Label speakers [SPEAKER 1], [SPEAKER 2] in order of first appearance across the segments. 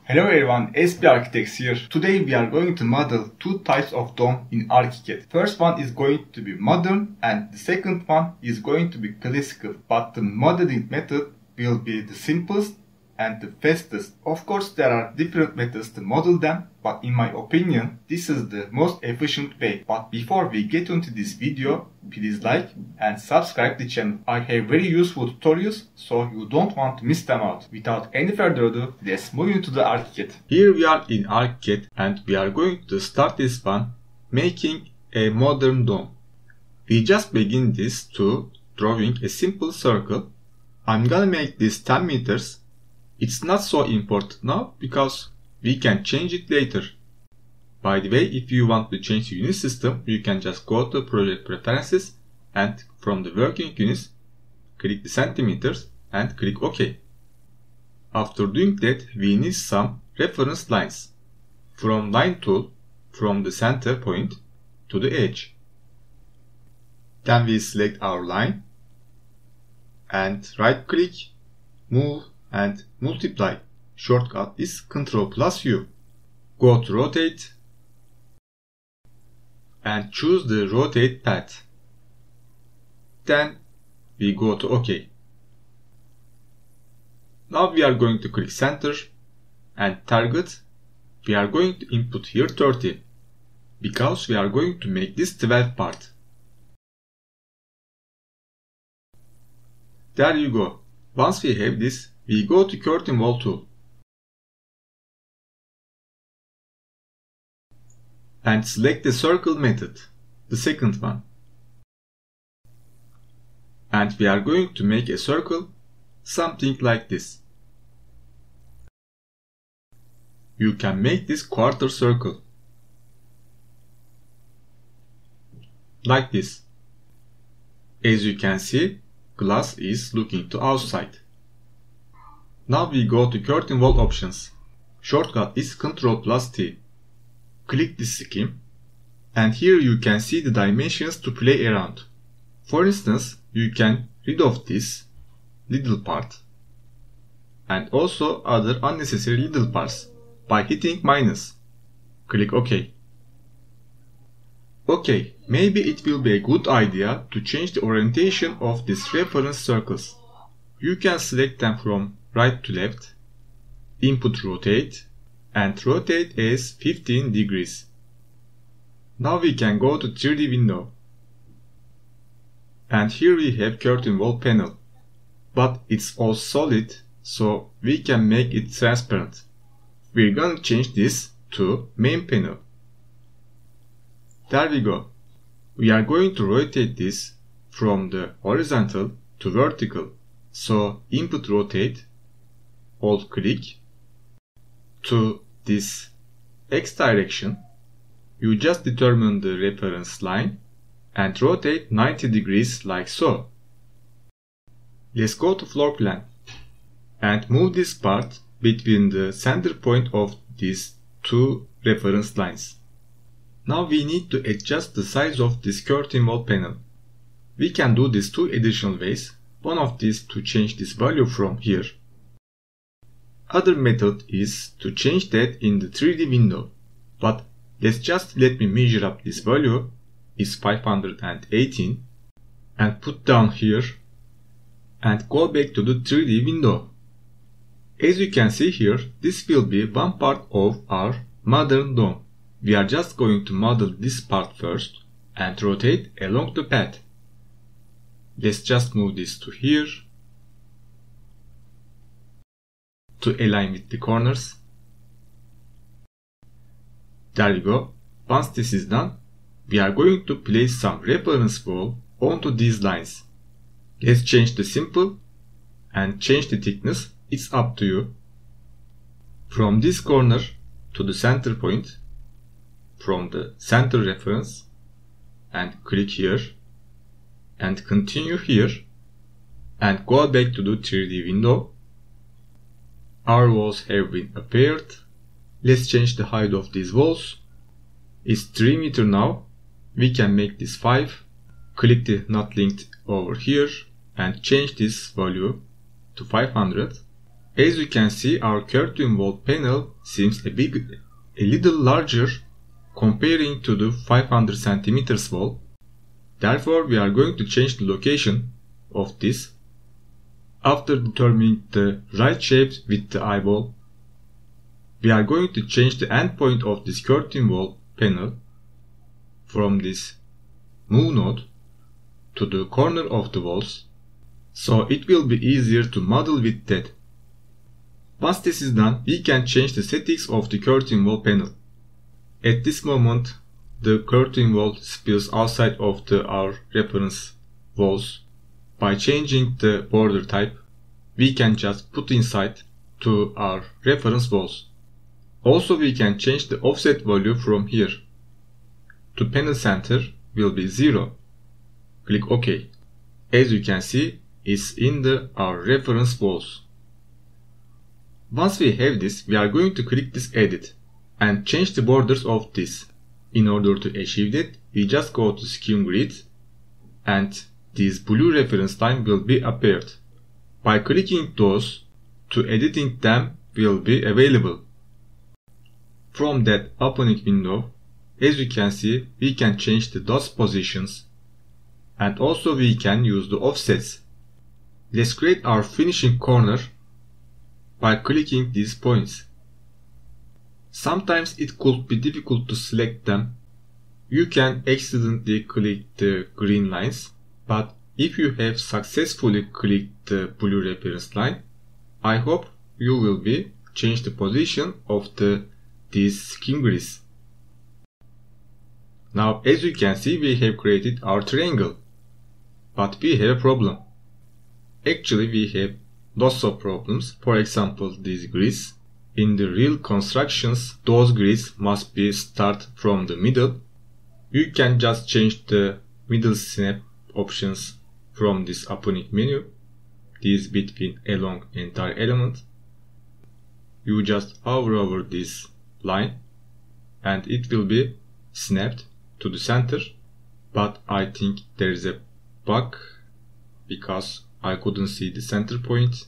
[SPEAKER 1] Hello everyone, SB Architects here. Today we are going to model two types of dome in ArchiCAD. First one is going to be modern and the second one is going to be classical. But the modeling method will be the simplest and the fastest. Of course there are different methods to model them, but in my opinion this is the most efficient way. But before we get into this video, please like and subscribe the channel. I have very useful tutorials, so you don't want to miss them out. Without any further ado, let's move into the ArchiCAD. Here we are in ArchiCAD and we are going to start this one making a modern dome. We just begin this to drawing a simple circle. I'm gonna make this 10 meters. It's not so important now because we can change it later. By the way, if you want to change the unit system, you can just go to project preferences and from the working units, click the centimeters and click OK. After doing that, we need some reference lines. From line tool, from the center point to the edge. Then we select our line and right click, move and multiply. Shortcut is Ctrl+U. Go to rotate and choose the rotate path. Then we go to OK. Now we are going to click center and target. We are going to input here 30 because we are going to make this 12 part. There you go. Once we have this, we go to curtain wall tool and select the circle method, the second one. And we are going to make a circle, something like this. You can make this quarter circle, like this. As you can see, glass is looking to outside. Now we go to curtain wall options. Shortcut is Ctrl+T. Click this scheme and here you can see the dimensions to play around. For instance, you can rid of this little part and also other unnecessary little parts by hitting minus. Click OK. OK, maybe it will be a good idea to change the orientation of these reference circles. You can select them from right to left, input rotate, and rotate as 15 degrees. Now we can go to 3D window. And here we have curtain wall panel. But it's all solid, so we can make it transparent. We're gonna change this to main panel. There we go. We are going to rotate this from the horizontal to vertical. So input rotate, hold click to this X direction. You just determine the reference line and rotate 90 degrees like so. Let's go to floor plan and move this part between the center point of these two reference lines. Now we need to adjust the size of this curtain wall panel. We can do this two additional ways. One of these to change this value from here. Other method is to change that in the 3D window. But let's just let me measure up this value is 518 and put down here and go back to the 3D window. As you can see here, this will be one part of our modern dome. We are just going to model this part first and rotate along the path. Let's just move this to here to align with the corners. There you go. Once this is done, we are going to place some reference wall onto these lines. Let's change the simple and change the thickness. It's up to you. From this corner to the center point, from the center reference, and click here and continue here and go back to the 3D window. Our walls have been appeared. Let's change the height of these walls. It's 3 meters now. We can make this 5. Click the not linked over here and change this value to 500 As you can see, our curtain wall panel seems a little larger comparing to the 500 centimeters wall. Therefore, we are going to change the location of this. After determining the right shape with the eyeball, we are going to change the endpoint of this curtain wall panel from this move node to the corner of the walls, so it will be easier to model with that. Once this is done, we can change the settings of the curtain wall panel. At this moment, the curtain wall spills outside of our reference walls. By changing the border type, we can just put inside to our reference walls. Also, we can change the offset value from here. To panel center will be 0. Click OK. As you can see, it's in our reference walls. Once we have this, we are going to click this edit and change the borders of this. In order to achieve that, we just go to scheme grid and this blue reference line will be appeared. By clicking those, to editing them will be available. From that opening window, as you can see, we can change the dots positions and also we can use the offsets. Let's create our finishing corner by clicking these points. Sometimes it could be difficult to select them. You can accidentally click the green lines, but if you have successfully clicked the blue reference line, I hope you will change the position of these scheme grids. Now, as you can see, we have created our triangle, but we have a problem. Actually, we have lots of problems. For example, these grids. In the real constructions, those grids must be start from the middle. You can just change the middle snap options from this opening menu. These between along entire element. You just hover over this line and it will be snapped to the center. But I think there is a bug because I couldn't see the center point.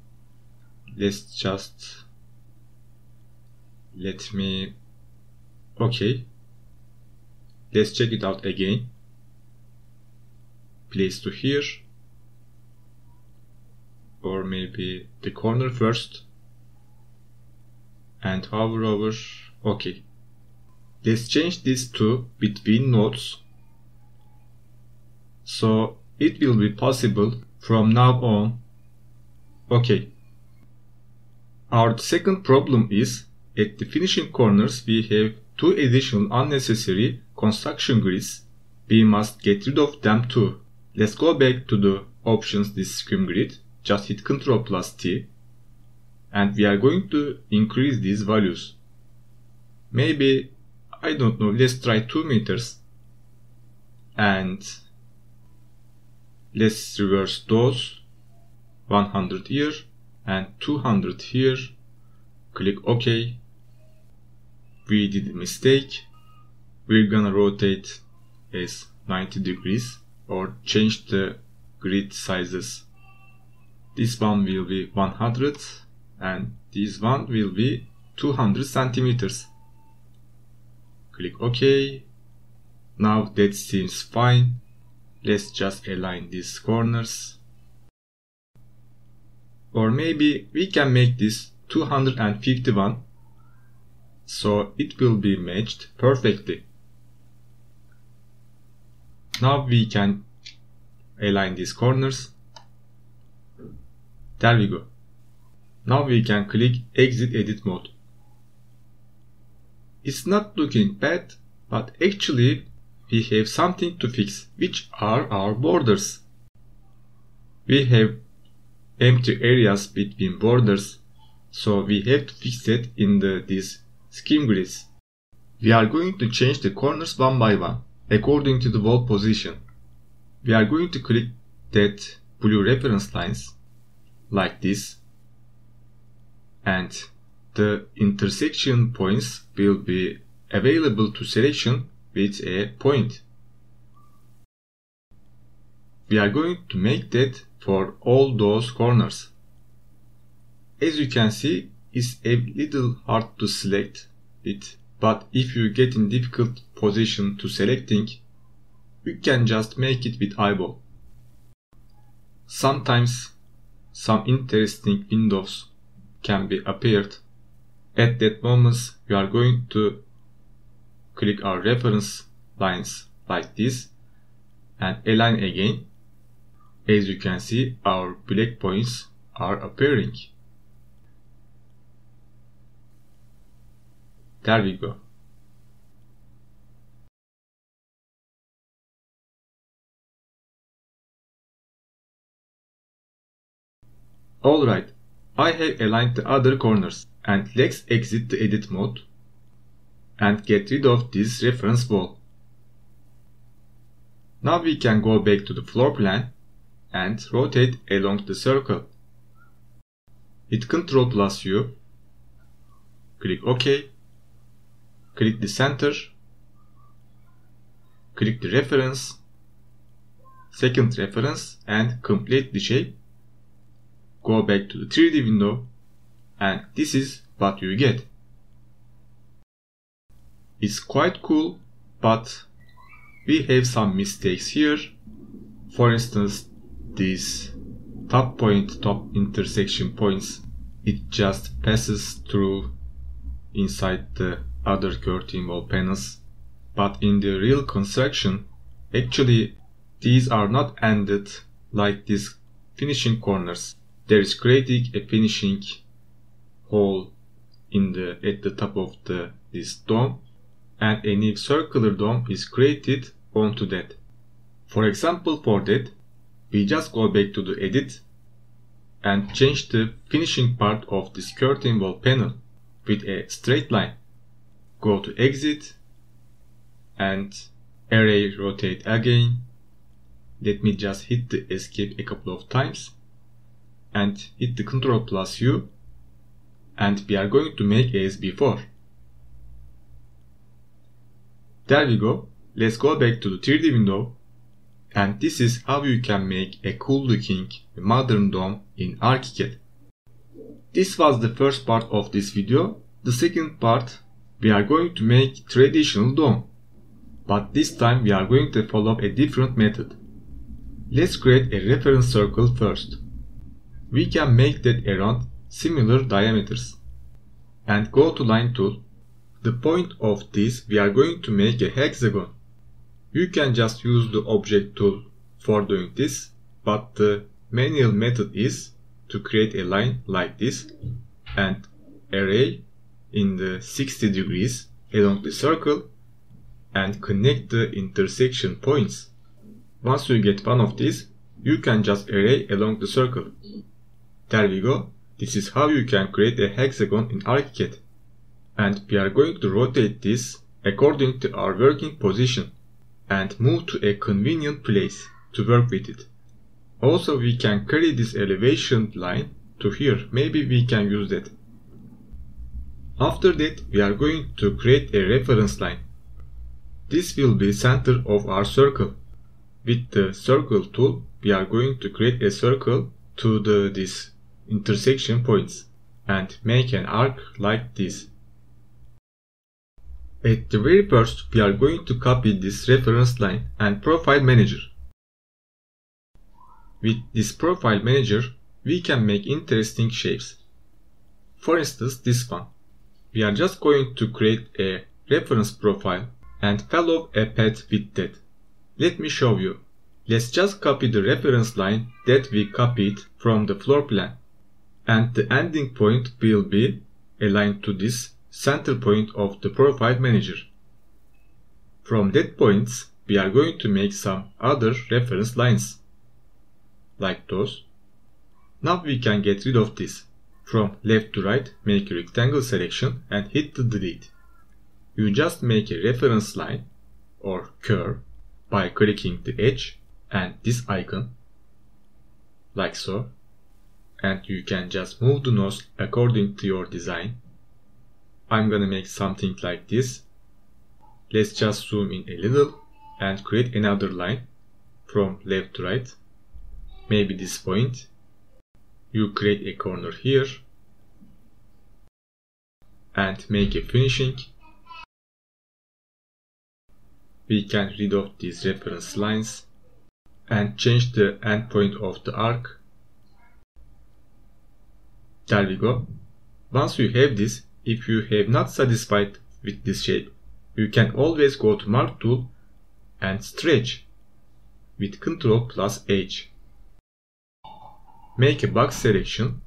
[SPEAKER 1] Okay, let's check it out again. Place to here, or maybe the corner first, and hover over. Okay, let's change this to between nodes, so it will be possible from now on. Okay, our second problem is at the finishing corners we have 2 additional unnecessary construction grids. We must get rid of them too. Let's go back to the options, this scheme grid. Just hit Ctrl+T and we are going to increase these values. Maybe, I don't know, let's try 2 meters and let's reverse those. 100 here and 200 here. Click OK. We did a mistake. We're gonna rotate as 90 degrees or change the grid sizes. This one will be 100 and this one will be 200 centimeters. Click OK. Now that seems fine. Let's just align these corners. Or maybe we can make this 251, so it will be matched perfectly. Now we can align these corners. There we go. Now we can click Exit Edit Mode. It's not looking bad, but actually we have something to fix, which are our borders. We have empty areas between borders, so we have to fix that in these scheme grids. We are going to change the corners one by one according to the wall position. We are going to click that blue reference lines like this, and the intersection points will be available to selection with a point. We are going to make that for all those corners. As you can see, it's a little hard to select it, but if you get in difficult position to selecting, you can just make it with eyeball. Sometimes some interesting windows can be appeared. At that moment, we are going to click our reference lines like this and align again. As you can see, our black points are appearing. There we go. Alright, I have aligned the other corners, and let's exit the edit mode and get rid of this reference wall. Now we can go back to the floor plan and rotate along the circle. Hit Ctrl+U, click OK, click the center, click the reference, second reference and complete the shape. Go back to the 3D window and this is what you get. It's quite cool, but we have some mistakes here. For instance, these top intersection points, it just passes through inside the other curtain wall panels. But in the real construction, actually these are not ended like these finishing corners. There is creating a finishing hole at the top of this dome, and a new circular dome is created onto that. For example, for that, we just go back to the edit and change the finishing part of this curtain wall panel with a straight line. Go to exit and array rotate again. Let me just hit the escape a couple of times and hit the Ctrl+U, and we are going to make as before. There we go. Let's go back to the 3D window, and this is how you can make a cool looking modern dome in ArchiCAD. This was the first part of this video. The second part, we are going to make traditional dome, but this time we are going to follow a different method. Let's create a reference circle first. We can make that around similar diameters and go to line tool. The point of this, we are going to make a hexagon. You can just use the object tool for doing this, but the manual method is to create a line like this and array in the 60 degrees along the circle and connect the intersection points. Once you get one of these, you can just array along the circle. There we go. This is how you can create a hexagon in ArchiCAD. And we are going to rotate this according to our working position and move to a convenient place to work with it. Also, we can carry this elevation line to here. Maybe we can use that. After that, we are going to create a reference line. This will be center of our circle. With the circle tool, we are going to create a circle to this intersection points and make an arc like this. At the very first, we are going to copy this reference line and profile manager. With this profile manager, we can make interesting shapes. For instance, this one. We are just going to create a reference profile and follow a path with that. Let me show you. Let's just copy the reference line that we copied from the floor plan. And the ending point will be aligned to this center point of the profile manager. From that point, we are going to make some other reference lines, like those. Now we can get rid of this. From left to right, make a rectangle selection and hit the delete. You just make a reference line or curve by clicking the edge and this icon, like so. And you can just move the nose according to your design. I'm gonna make something like this. Let's just zoom in a little and create another line from left to right. Maybe this point. You create a corner here
[SPEAKER 2] and make a finishing. We can rid of these reference lines and change the endpoint of the arc. There we go. Once you have this, if you have not satisfied with this shape, you can always go to Mark tool and stretch with Ctrl+H. Make a box selection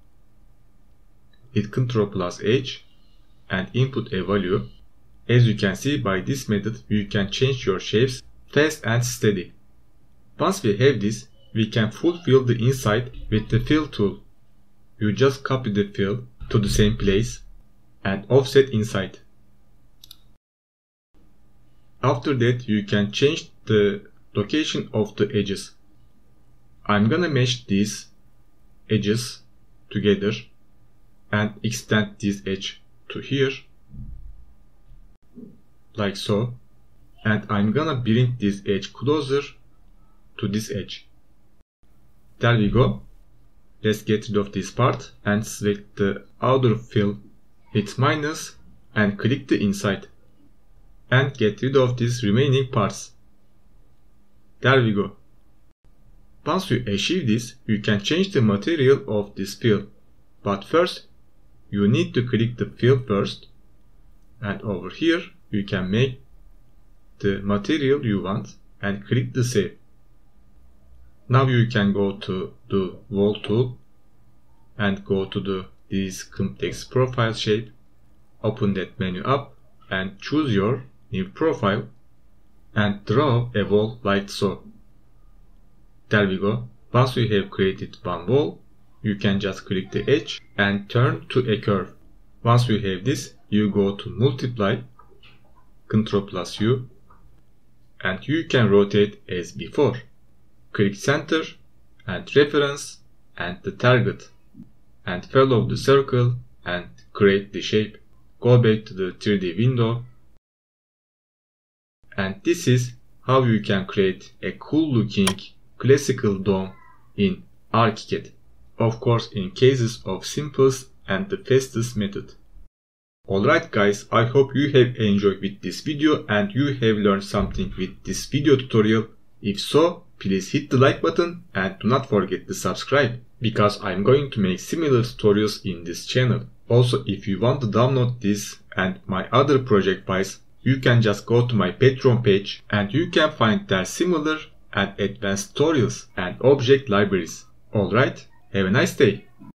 [SPEAKER 2] with Ctrl+H and input a value. As you can see, by this method you can change your shapes fast and steady. Once we have this, we can fulfill the inside with the fill tool. You just copy the fill to the same place and offset inside. After that, you can change the location of the edges. I'm gonna mesh these edges together and extend this edge to here, like so, and I'm gonna bring this edge closer to this edge. There we go. Let's get rid of this part and select the outer fill, hit minus and click the inside and get rid of these remaining parts. There we go. Once you achieve this, you can change the material of this fill, but first you need to click the fill first, and over here you can make the material you want and click the save. Now you can go to the wall tool and go to this complex profile shape, open that menu up and choose your new profile and draw a wall like so. There we go. Once you have created one wall, you can just click the edge and turn to a curve. Once you have this, you go to multiply, Ctrl+U, and you can rotate as before. Click center and reference and the target and follow the circle and create the shape. Go back to the 3D window, and this is how you can create a cool looking classical dome in ArchiCAD. Of course, in cases of simplest and the fastest method. Alright guys, I hope you have enjoyed with this video and you have learned something with this video tutorial. If so, please hit the like button and do not forget to subscribe, because I'm going to make similar tutorials in this channel. Also, if you want to download this and my other project files, you can just go to my Patreon page and you can find their similar and advanced tutorials and object libraries. Alright, have a nice day.